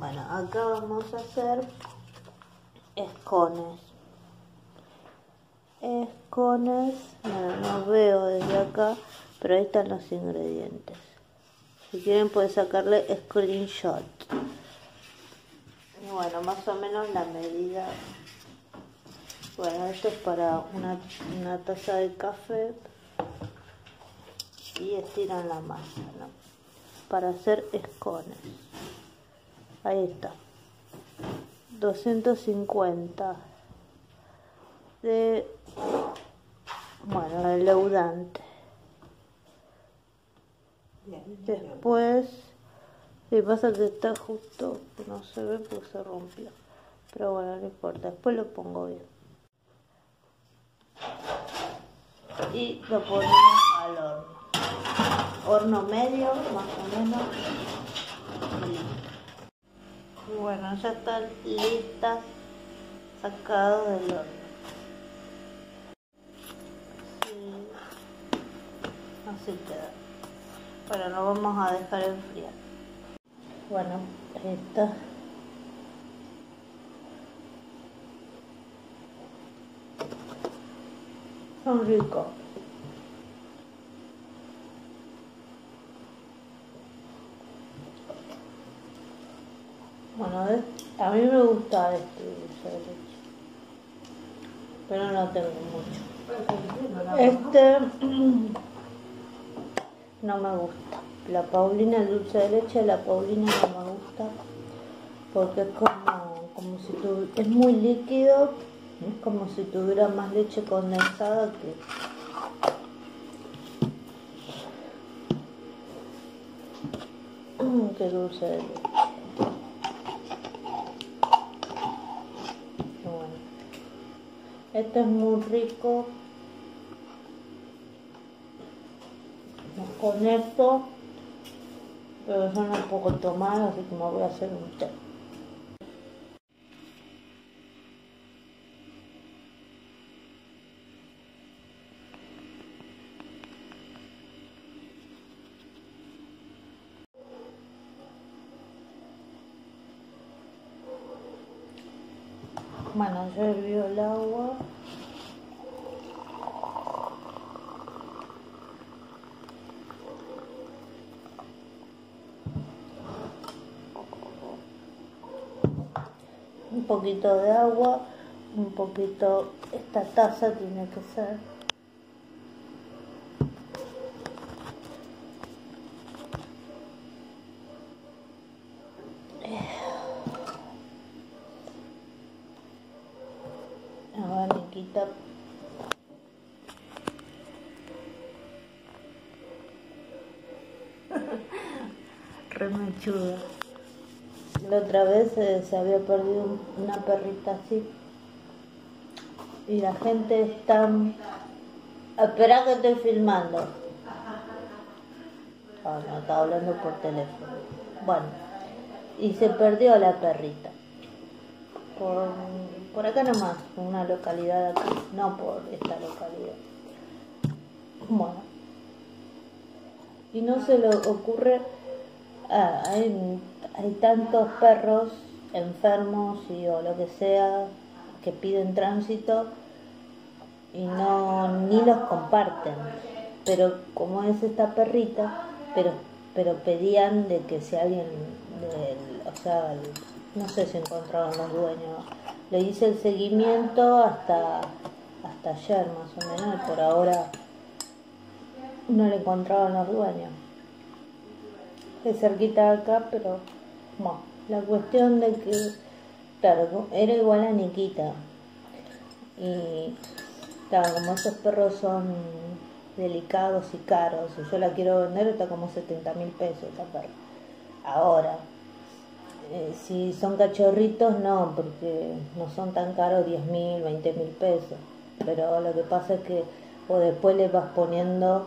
Bueno, acá vamos a hacer escones. Bueno, no veo desde acá, pero ahí están los ingredientes. Si quieren pueden sacarle screenshot. Y bueno, más o menos la medida. Bueno, esto es para una taza de café. Y estiran la masa, ¿no? Para hacer escones. Ahí está. 250 de, bueno, el leudante. Después, si pasa que está justo, no se ve porque se rompió. Pero bueno, no importa, después lo pongo bien. Y lo ponemos al horno. Horno medio, más o menos. Y bueno, ya están listas, sacadas del horno. Así queda. Bueno, lo vamos a dejar enfriar. Bueno, ahí está. Son ricos. Bueno, a mí me gusta este dulce de leche, pero no tengo mucho. Este no me gusta. La Paulina, el dulce de leche de la Paulina no me gusta porque es como si es muy líquido, es como si tuviera más leche condensada que... qué dulce de leche. Bueno, este es muy rico. Con esto, pero yo no puedo tomar, así que me voy a hacer un té. Bueno, ya hirvió el agua. Un poquito de agua, un poquito, esta taza tiene que ser. Ahora me quita. Remechuda. La otra vez se había perdido una perrita así y la gente está... Espera que estoy filmando. Oh, no, estaba hablando por teléfono. Bueno, y se perdió la perrita por acá nomás, una localidad acá, no por esta localidad. Bueno, y no se le ocurre... hay tantos perros enfermos o lo que sea que piden tránsito y ni los comparten, pero como es esta perrita, pero pedían de que si alguien, no sé si encontraron los dueños, le hice el seguimiento hasta ayer más o menos y por ahora no le encontraron los dueños. Es cerquita de acá, pero bueno, la cuestión de que, claro, era igual a Nikita. Y claro, como esos perros son delicados y caros, y yo la quiero vender, está como 70.000 pesos esta perra. Ahora, si son cachorritos, no, porque no son tan caros, 10.000, 20.000 pesos. Pero lo que pasa es que o después le vas poniendo...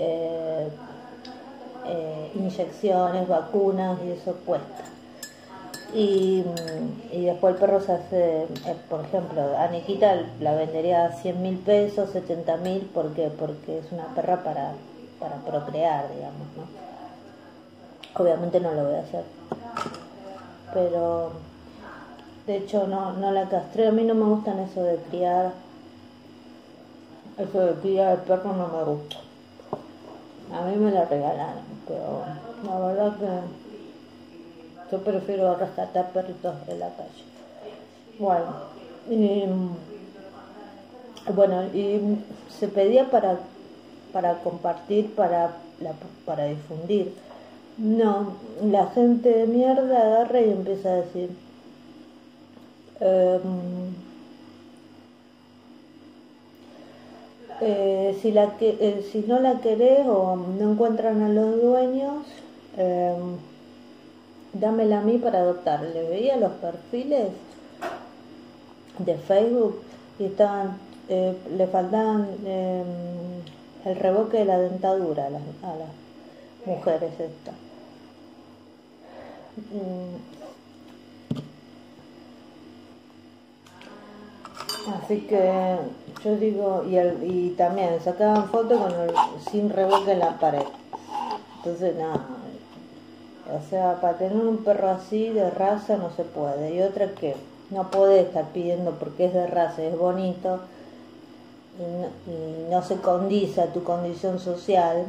inyecciones, vacunas y eso cuesta. Y después el perro se hace, por ejemplo, a Nikita la vendería a 100.000 pesos, 70.000, ¿por qué? Porque es una perra para procrear, digamos, ¿no? Obviamente no lo voy a hacer. pero de hecho no la castré. A mí no me gustan eso de criar el perro, no me gusta. A mí me la regalaron, pero la verdad que yo prefiero rescatar perritos de la calle. Bueno, y se pedía para compartir, para difundir. No, la gente de mierda agarra y empieza a decir, si no la querés o no encuentran a los dueños, dámela a mí para adoptar. Le veía los perfiles de Facebook y estaban, le faltaban el revoque de la dentadura a las mujeres estas. Así que yo digo, y también sacaban fotos sin revoque en la pared. Entonces nada, o sea, para tener un perro así de raza no se puede. Y otra que no podés estar pidiendo porque es de raza, es bonito y no se condice a tu condición social.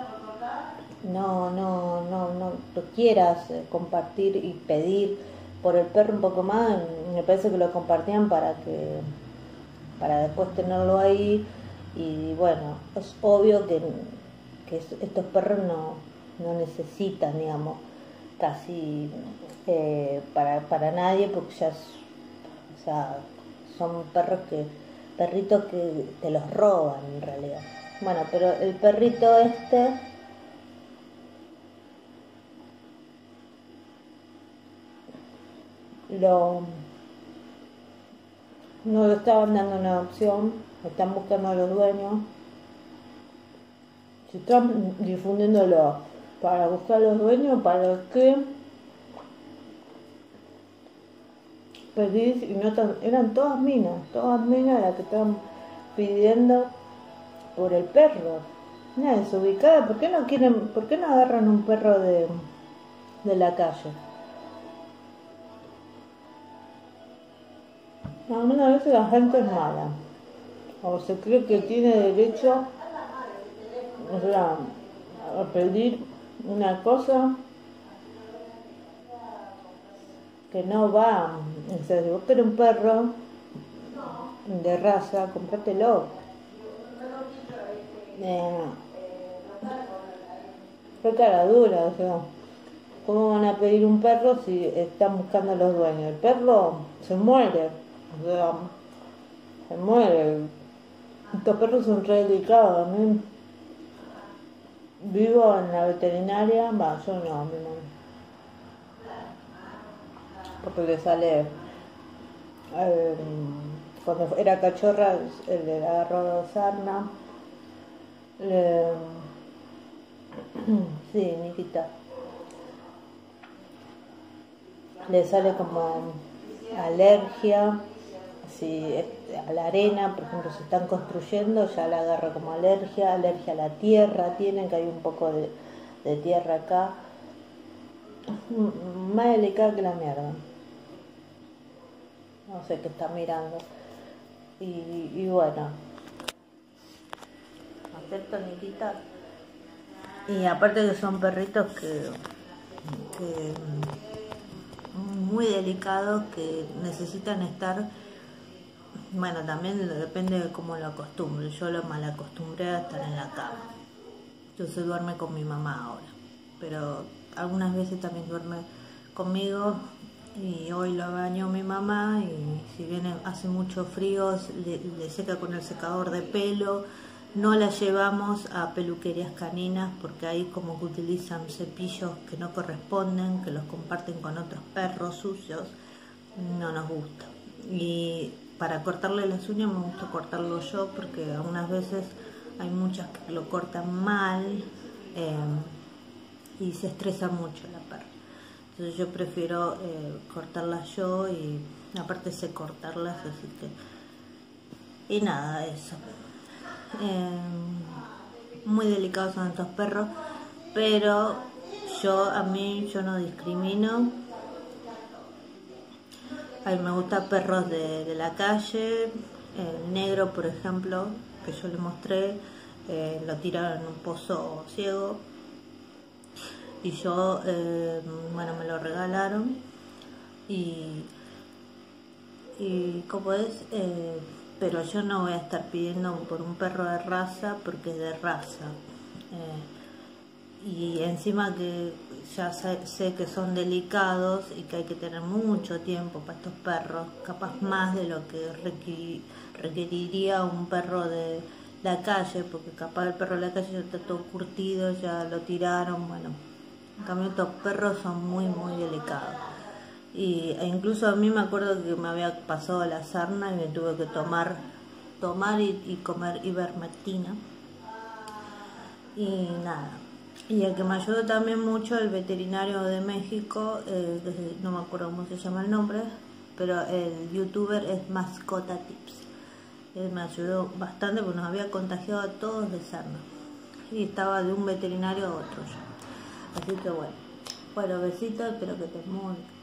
No quieras compartir y pedir por el perro un poco más. Me parece que lo compartían para después tenerlo ahí. Y bueno, es obvio que estos perros no necesitan, digamos, casi para nadie, porque ya o sea, son perritos que te los roban en realidad. Bueno, pero el perrito no lo estaban dando una adopción, están buscando a los dueños, se están difundiéndolo para buscar a los dueños, para que pedís, y no eran todas minas las que estaban pidiendo por el perro. Una desubicada. ¿Por qué no agarran un perro de la calle? Algunas veces la gente es mala, o se cree que tiene derecho, o sea, a pedir una cosa que no va. O sea, si vos querés un perro de raza, comprátelo. Qué cara dura, o sea, ¿cómo van a pedir un perro si están buscando a los dueños? El perro se muere, o sea, se muere. Estos perros son re delicados. A mí, vivo en la veterinaria, yo no, a mí no, porque le sale, cuando era cachorra, le agarró sarna, sí, Nikita, le sale como alergia, si a la arena, por ejemplo, se están construyendo, ya la agarra como alergia a la tierra, tienen que hay un poco de tierra acá, más delicada que la mierda. No sé qué está mirando. Y bueno, acepto, Nikita. Y aparte que son perritos que muy delicados, que necesitan estar, bueno, también depende de cómo lo acostumbre. Yo lo mal acostumbré a estar en la cama, entonces duerme con mi mamá ahora, pero algunas veces también duerme conmigo. Y hoy lo bañó mi mamá, y si bien hace mucho frío, le seca con el secador de pelo. No la llevamos a peluquerías caninas porque ahí como que utilizan cepillos que no corresponden, que los comparten con otros perros sucios. No nos gusta. Y para cortarle las uñas me gusta cortarlo yo, porque algunas veces hay muchas que lo cortan mal y se estresa mucho la perra. Entonces yo prefiero cortarlas yo, y aparte sé cortarlas, así que... Y nada, eso. Muy delicados son estos perros, pero yo no discrimino. A mí me gustan perros de la calle. El negro, por ejemplo, que yo le mostré, lo tiraron en un pozo ciego y yo, bueno, me lo regalaron y como es, pero yo no voy a estar pidiendo por un perro de raza porque es de raza. Y encima que ya sé que son delicados y que hay que tener mucho tiempo para estos perros, capaz más de lo que requeriría un perro de la calle, porque capaz el perro de la calle ya está todo curtido, ya lo tiraron, bueno, en cambio estos perros son muy delicados. E incluso a mí me acuerdo que me había pasado la sarna y me tuve que tomar y comer ivermectina y nada. Y el que me ayudó también mucho, el veterinario de México, no me acuerdo cómo se llama el nombre, pero el youtuber es Mascota Tips. Él me ayudó bastante porque nos había contagiado a todos de sarna. Y estaba de un veterinario a otro ya. Así que bueno, besitos, espero que te mueras.